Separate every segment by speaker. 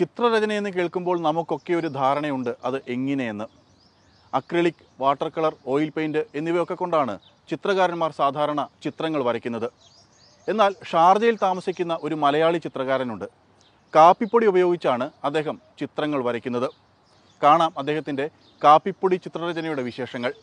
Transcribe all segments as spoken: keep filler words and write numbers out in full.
Speaker 1: ചിത്രരചനയെന്ന് കേൾക്കുമ്പോൾ നമുക്കൊക്കെ ഒരു ധാരണയുണ്ട് അത് എങ്ങനെയെന്ന്. Acrylic, water colour, oil paint എന്നിവയൊക്കെ കൊണ്ടാണ് ചിത്രകാരന്മാർ സാധാരണ ചിത്രങ്ങൾ വരയ്ക്കുന്നത്. എന്നാൽ ഷാർജയിൽ താമസിക്കുന്ന ഒരു മലയാളി ചിത്രകാരനുണ്ട്. കാപ്പിപ്പൊടി ഉപയോഗിച്ചാണ് അദ്ദേഹം ചിത്രങ്ങൾ വരയ്ക്കുന്നത്. കാണാം അദ്ദേഹത്തിൻ്റെ കാപ്പിപ്പൊടി ചിത്രരചനയുടെ വിശേഷങ്ങൾ.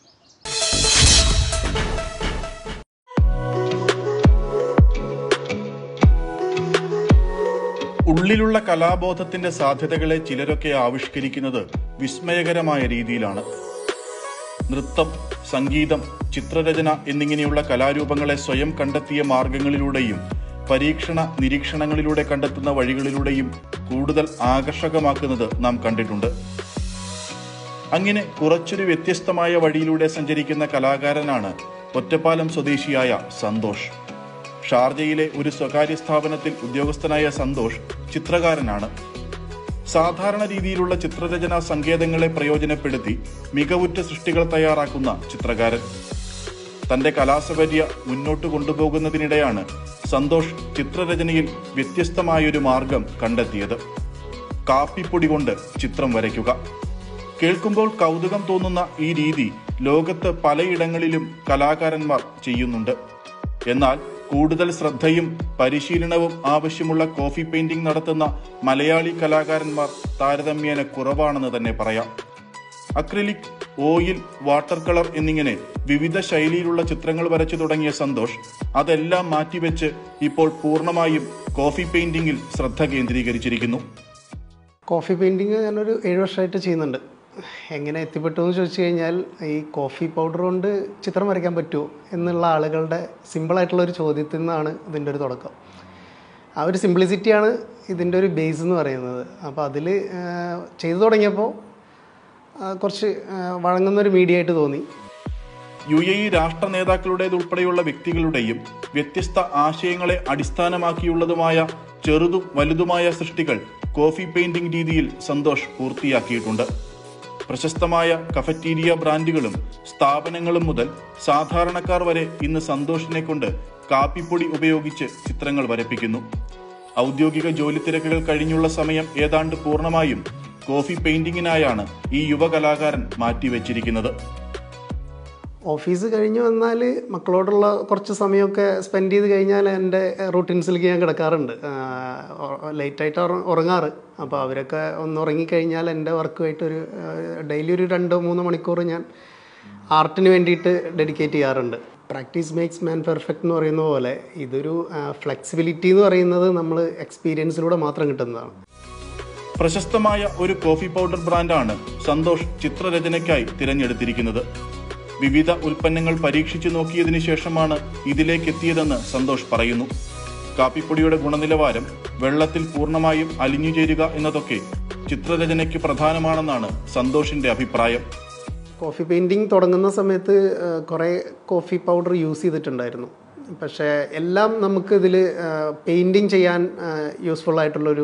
Speaker 1: ഉള്ളിലുള്ള കലാബോധത്തിൻ്റെ സാധ്യതകളെ ചിലരൊക്കെ ആവിഷ്കരിക്കുന്നത് വിസ്മയകരമായ രീതിയിലാണ്. നൃത്തം, സംഗീതം, ചിത്രരചന എന്നിങ്ങനെയുള്ള കലാരൂപങ്ങളെ സ്വയം കണ്ടെത്തിയ മാർഗങ്ങളിലൂടെയും പരീക്ഷണ നിരീക്ഷണങ്ങളിലൂടെ കണ്ടെത്തുന്ന വഴികളിലൂടെയും കൂടുതൽ ആകർഷകമാക്കുന്നത് നാം കണ്ടിട്ടുണ്ട്. അങ്ങനെ കുറച്ചൊരു വ്യത്യസ്തമായ വഴിയിലൂടെ സഞ്ചരിക്കുന്ന കലാകാരനാണ് ഒറ്റപ്പാലം സ്വദേശിയായ സന്തോഷ്. ഷാർജയിലെ ഒരു സ്വകാര്യ സ്ഥാപനത്തിൽ ഉദ്യോഗസ്ഥനായ സന്തോഷ് ചിത്രകാരനാണ്. സാധാരണ രീതിയിലുള്ള ചിത്രരചനാ സങ്കേതങ്ങളെ പ്രയോജനപ്പെടുത്തി മികവുറ്റ സൃഷ്ടികൾ തയ്യാറാക്കുന്ന ചിത്രകാരൻ. തൻ്റെ കലാസപര്യ മുന്നോട്ട് കൊണ്ടുപോകുന്നതിനിടെയാണ് സന്തോഷ് ചിത്രരചനയിൽ വ്യത്യസ്തമായൊരു മാർഗം കണ്ടെത്തിയത്. കാപ്പിപ്പൊടി കൊണ്ട് ചിത്രം വരയ്ക്കുക. കേൾക്കുമ്പോൾ കൗതുകം തോന്നുന്ന ഈ രീതി ലോകത്ത് പലയിടങ്ങളിലും കലാകാരന്മാർ ചെയ്യുന്നുണ്ട്. എന്നാൽ കൂടുതൽ ശ്രദ്ധയും പരിശീലനവും ആവശ്യമുള്ള കോഫി പെയിന്റിംഗ് നടത്തുന്ന മലയാളി കലാകാരന്മാർ താരതമ്യേന കുറവാണെന്ന് തന്നെ പറയാം. അക്രിലിക്, ഓയിൽ, വാട്ടർ കളർ എന്നിങ്ങനെ വിവിധ ശൈലിയിലുള്ള ചിത്രങ്ങൾ വരച്ചു തുടങ്ങിയ സന്തോഷ് അതെല്ലാം മാറ്റിവെച്ച് ഇപ്പോൾ പൂർണ്ണമായും കോഫി പെയിന്റിങ്ങിൽ ശ്രദ്ധ കേന്ദ്രീകരിച്ചിരിക്കുന്നു.
Speaker 2: കോഫി പെയിന്റിങ് ഞാനൊരു ഏഴ് വർഷമായിട്ട് ചെയ്യുന്നുണ്ട്. എങ്ങനെ എത്തിപ്പെട്ടു എന്ന് ചോദിച്ചു കഴിഞ്ഞാൽ, ഈ കോഫി പൗഡർ കൊണ്ട് ചിത്രം വരയ്ക്കാൻ പറ്റുമോ എന്നുള്ള ആളുകളുടെ സിമ്പിളായിട്ടുള്ള ഒരു ചോദ്യത്തിൽ നിന്നാണ് ഇതിൻ്റെ ഒരു തുടക്കം. ആ ഒരു സിംപ്ലിസിറ്റിയാണ് ഇതിൻ്റെ ഒരു ബേസ് എന്ന് പറയുന്നത്. അപ്പോൾ അതിൽ ചെയ്തു തുടങ്ങിയപ്പോൾ കുറച്ച് വഴങ്ങുന്നൊരു മീഡിയ ആയിട്ട് തോന്നി.
Speaker 1: യു എ ഇ രാഷ്ട്ര നേതാക്കളുടേതുൾപ്പെടെയുള്ള വ്യക്തികളുടെയും വ്യത്യസ്ത ആശയങ്ങളെ അടിസ്ഥാനമാക്കിയുള്ളതുമായ ചെറുതും വലുതുമായ സൃഷ്ടികൾ കോഫി പെയിന്റിംഗ് രീതിയിൽ സന്തോഷ് പൂർത്തിയാക്കിയിട്ടുണ്ട്. പ്രശസ്തമായ കഫറ്റീരിയ ബ്രാൻഡുകളും സ്ഥാപനങ്ങളും മുതൽ സാധാരണക്കാർ വരെ ഇന്ന് സന്തോഷിനെ കൊണ്ട് കാപ്പിപ്പൊടി ഉപയോഗിച്ച് ചിത്രങ്ങൾ വരപ്പിക്കുന്നു. ഔദ്യോഗിക ജോലി തിരക്കുകൾ കഴിഞ്ഞുള്ള സമയം ഏതാണ്ട് പൂർണ്ണമായും കോഫി പെയിന്റിങ്ങിനായാണ് ഈ യുവകലാകാരൻ മാറ്റിവെച്ചിരിക്കുന്നത്.
Speaker 2: ഓഫീസ് കഴിഞ്ഞ് വന്നാൽ മക്കളോടുള്ള കുറച്ച് സമയമൊക്കെ സ്പെൻഡ് ചെയ്ത് കഴിഞ്ഞാൽ എൻ്റെ റൂട്ടീൻസിലേക്ക് ഞാൻ കിടക്കാറുണ്ട്. ലേറ്റായിട്ട് ഉറങ്ങാറ്. അപ്പോൾ അവരൊക്കെ ഒന്ന് ഉറങ്ങിക്കഴിഞ്ഞാൽ എൻ്റെ വർക്കുമായിട്ടൊരു ഡെയിലി ഒരു രണ്ടോ മൂന്നോ മണിക്കൂർ ഞാൻ ആർട്ടിന് വേണ്ടിയിട്ട് ഡെഡിക്കേറ്റ് ചെയ്യാറുണ്ട്. പ്രാക്ടീസ് മേക്സ് മാൻ പെർഫെക്റ്റ് എന്ന് പറയുന്ന പോലെ ഇതൊരു ഫ്ലെക്സിബിലിറ്റി എന്ന് പറയുന്നത് നമ്മൾ എക്സ്പീരിയൻസിലൂടെ മാത്രം കിട്ടുന്നതാണ്.
Speaker 1: പ്രശസ്തമായ ഒരു കോഫി പൗഡർ ബ്രാൻഡാണ് സന്തോഷ് ചിത്രരചനയ്ക്കായി തിരഞ്ഞെടുത്തിരിക്കുന്നത്. വിവിധ ഉൽപ്പന്നങ്ങൾ പരീക്ഷിച്ചു നോക്കിയതിനു ശേഷമാണ് ഇതിലേക്ക് എത്തിയതെന്ന് സന്തോഷ് പറയുന്നു. കാപ്പിപ്പൊടിയുടെ ഗുണനിലവാരം, വെള്ളത്തിൽ പൂർണ്ണമായും അലിഞ്ഞു ചേരുക എന്നതൊക്കെ ചിത്രരചനയ്ക്ക് പ്രധാനമാണെന്നാണ് സന്തോഷിന്റെ അഭിപ്രായം.
Speaker 2: കോഫി പെയിൻറ്റിങ് തുടങ്ങുന്ന സമയത്ത് കുറേ കോഫി പൗഡർ യൂസ് ചെയ്തിട്ടുണ്ടായിരുന്നു. പക്ഷേ എല്ലാം നമുക്ക് ഇതിൽ പെയിൻറ്റിങ് ചെയ്യാൻ യൂസ്ഫുൾ ആയിട്ടുള്ളൊരു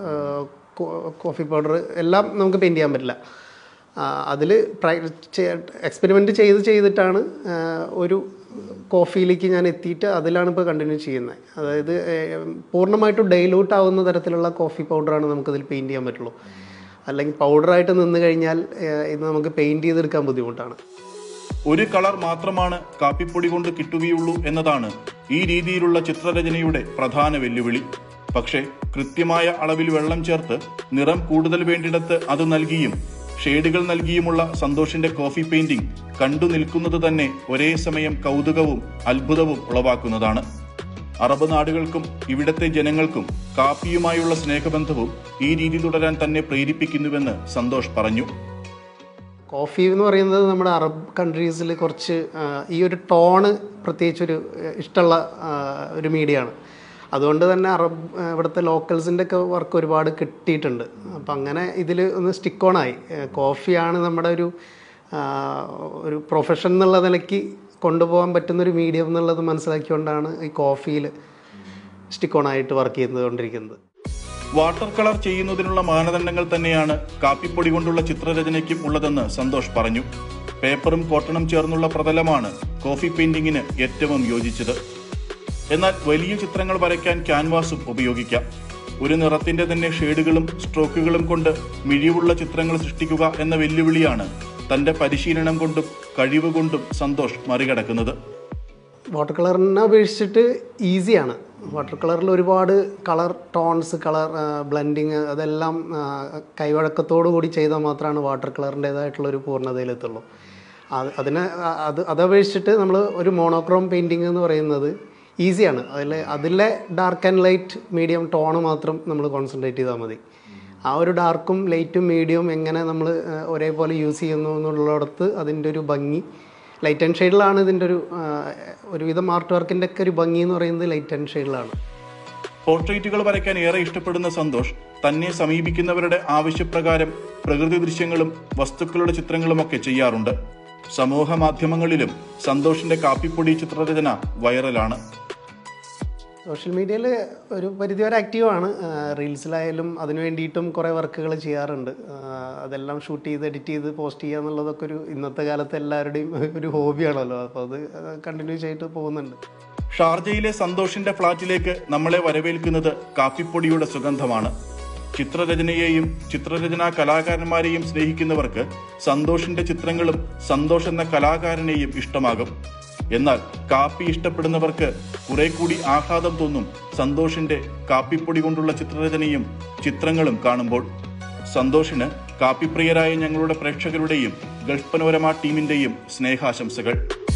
Speaker 2: കോഫി പൗഡർ എല്ലാം നമുക്ക് പെയിൻറ്റ് ചെയ്യാൻ പറ്റില്ല. അതിൽ എക്സ്പെരിമെൻറ്റ് ചെയ്ത് ചെയ്തിട്ടാണ് ഒരു കോഫിയിലേക്ക് ഞാൻ എത്തിയിട്ട് അതിലാണ് ഇപ്പോൾ കണ്ടിന്യൂ ചെയ്യുന്നത്. അതായത് പൂർണ്ണമായിട്ടും ഡൈലൂട്ട് ആവുന്ന തരത്തിലുള്ള കോഫി പൗഡറാണ് നമുക്കതിൽ പെയിൻറ്റ് ചെയ്യാൻ പറ്റുള്ളൂ. അല്ലെങ്കിൽ പൗഡറായിട്ട് നിന്ന് കഴിഞ്ഞാൽ ഇത് നമുക്ക് പെയിൻറ്റ് ചെയ്തെടുക്കാൻ ബുദ്ധിമുട്ടാണ്.
Speaker 1: ഒരു കളർ മാത്രമാണ് കാപ്പിപ്പൊടി കൊണ്ട് കിട്ടുകയുള്ളൂ എന്നതാണ് ഈ രീതിയിലുള്ള ചിത്രരചനയുടെ പ്രധാന വെല്ലുവിളി. പക്ഷേ കൃത്യമായ അളവിൽ വെള്ളം ചേർത്ത് നിറം കൂടുതൽ വേണ്ടിടത്ത് അത് നൽകിയും ഷെയ്ഡുകൾ നൽകിയുമുള്ള സന്തോഷിന്റെ കോഫി പെയിന്റിംഗ് കണ്ടു നിൽക്കുന്നത് തന്നെ ഒരേ സമയം കൗതുകവും അത്ഭുതവും ഉളവാക്കുന്നതാണ്. അറബ് നാടുകൾക്കും ഇവിടത്തെ ജനങ്ങൾക്കും കാപ്പിയുമായുള്ള സ്നേഹബന്ധവും ഈ രീതി തുടരാൻ തന്നെ പ്രേരിപ്പിക്കുന്നുവെന്ന് സന്തോഷ് പറഞ്ഞു.
Speaker 2: കോഫി എന്ന് പറയുന്നത് നമ്മുടെ അറബ് കൺട്രീസിൽ കുറച്ച് ഈ ഒരു ടോണ് പ്രത്യേകിച്ചൊരു ഇഷ്ടമുള്ള ഒരു മീഡിയ ആണ്. അതുകൊണ്ട് തന്നെ അറബ് ഇവിടുത്തെ ലോക്കൽസിൻ്റെ ഒക്കെ വർക്ക് ഒരുപാട് കിട്ടിയിട്ടുണ്ട്. അപ്പം അങ്ങനെ ഇതിൽ ഒന്ന് സ്റ്റിക്ക് ഓണായി. കോഫിയാണ് നമ്മുടെ ഒരു ഒരു പ്രൊഫഷൻ എന്നുള്ള നിലയ്ക്ക് കൊണ്ടുപോകാൻ പറ്റുന്നൊരു മീഡിയം എന്നുള്ളത് മനസ്സിലാക്കിക്കൊണ്ടാണ് ഈ കോഫിയിൽ സ്റ്റിക്ക് ഓണായിട്ട് വർക്ക് ചെയ്തുകൊണ്ടിരിക്കുന്നത്.
Speaker 1: വാട്ടർ കളർ ചെയ്യുന്നതിനുള്ള മാനദണ്ഡങ്ങൾ തന്നെയാണ് കാപ്പിപ്പൊടി കൊണ്ടുള്ള ചിത്രരചനയ്ക്കും ഉള്ളതെന്ന് സന്തോഷ് പറഞ്ഞു. പേപ്പറും കോട്ടണും ചേർന്നുള്ള പ്രതലമാണ് കോഫി പെയിന്റിങ്ങിന് ഏറ്റവും യോജിച്ചത്. എന്നാൽ വലിയ ചിത്രങ്ങൾ വരയ്ക്കാൻ ക്യാൻവാസും ഉപയോഗിക്കാം. ഒരു നിറത്തിന്റെ തന്നെ ഷെയ്ഡുകളും സ്ട്രോക്കുകളും കൊണ്ട് മിഴിവുള്ള ചിത്രങ്ങൾ സൃഷ്ടിക്കുക എന്ന വെല്ലുവിളിയാണ് തന്റെ പരിശീലനം കൊണ്ടും കഴിവ് കൊണ്ടും സന്തോഷ് മറികടക്കുന്നത്.
Speaker 2: വാട്ടർ കളറിനെ അപേക്ഷിച്ചിട്ട് ഈസിയാണ്. വാട്ടർ കളറിൽ ഒരുപാട് കളർ ടോൺസ്, കളർ ബ്ലെൻഡിങ് അതെല്ലാം കൈവഴക്കത്തോടു കൂടി ചെയ്താൽ മാത്രമാണ് വാട്ടർ കളറിൻ്റേതായിട്ടുള്ളൊരു പൂർണ്ണതയിലെത്തുള്ളൂ. അത് അതിനെ അത് അതപേക്ഷിച്ചിട്ട് നമ്മൾ ഒരു മോണോക്രോം പെയിൻറ്റിങ് എന്ന് പറയുന്നത് ഈസിയാണ്. അതിൽ അതിലെ dark and light medium tone മാത്രം നമ്മൾ കോൺസെൻട്രേറ്റ് ചെയ്താൽ മതി. ആ ഒരു ഡാർക്കും ലൈറ്റും മീഡിയവും എങ്ങനെ നമ്മൾ ഒരേപോലെ യൂസ് ചെയ്യുന്നു എന്നുള്ളിടത്ത് അതിൻ്റെ ഒരു ഭംഗി ലൈറ്റ് ആൻഡ് ഷെയ്ഡിലാണ്. ഇതിൻ്റെ ഒരു ഒരുവിധം ആർട്ട് വർക്കിൻ്റെ ഒക്കെ ഒരു ഭംഗി എന്ന് പറയുന്നത് ലൈറ്റ് ആൻഡ് ഷെയ്ഡിലാണ്.
Speaker 1: പോർട്രേറ്റുകൾ വരയ്ക്കാൻ ഏറെ ഇഷ്ടപ്പെടുന്ന സന്തോഷ് തന്നെ സമീപിക്കുന്നവരുടെ ആവശ്യപ്രകാരം പ്രകൃതി ദൃശ്യങ്ങളും വസ്തുക്കളുടെ ചിത്രങ്ങളുമൊക്കെ ചെയ്യാറുണ്ട്. സമൂഹ മാധ്യമങ്ങളിലും സന്തോഷിന്റെ കാപ്പിപ്പൊടി ചിത്രരചന വൈറലാണ്.
Speaker 2: സോഷ്യൽ മീഡിയയിൽ ഒരു പരിധിവരെ ആക്റ്റീവാണ്. റീൽസിലായാലും അതിന് വേണ്ടിയിട്ടും കുറേ വർക്കുകൾ ചെയ്യാറുണ്ട്. അതെല്ലാം ഷൂട്ട് ചെയ്ത് എഡിറ്റ് ചെയ്ത് പോസ്റ്റ് ചെയ്യുക എന്നുള്ളതൊക്കെ ഒരു ഇന്നത്തെ കാലത്ത് എല്ലാവരുടെയും ഒരു ഹോബിയാണല്ലോ. അപ്പോൾ അത് കണ്ടിന്യൂസ് ആയിട്ട് പോകുന്നുണ്ട്.
Speaker 1: ഷാർജയിലെ സന്തോഷിന്റെ ഫ്ളാറ്റിലേക്ക് നമ്മളെ വരവേൽക്കുന്നത് കാപ്പിപ്പൊടിയുടെ സുഗന്ധമാണ്. ചിത്രരചനയെയും ചിത്രരചനാ കലാകാരന്മാരെയും സ്നേഹിക്കുന്നവർക്ക് സന്തോഷിന്റെ ചിത്രങ്ങളും സന്തോഷ് എന്ന കലാകാരനെയും ഇഷ്ടമാകും. എന്നാൽ കാപ്പി ഇഷ്ടപ്പെടുന്നവർക്ക് കുറെ കൂടി ആഹ്ലാദം തോന്നും സന്തോഷിന്റെ കാപ്പിപ്പൊടി കൊണ്ടുള്ള ചിത്രരചനയും ചിത്രങ്ങളും കാണുമ്പോൾ. സന്തോഷിന് കാപ്പിപ്രിയരായ ഞങ്ങളുടെ പ്രേക്ഷകരുടെയും ഗൾഫ് പനോരമ ടീമിന്റെയും സ്നേഹാശംസകൾ.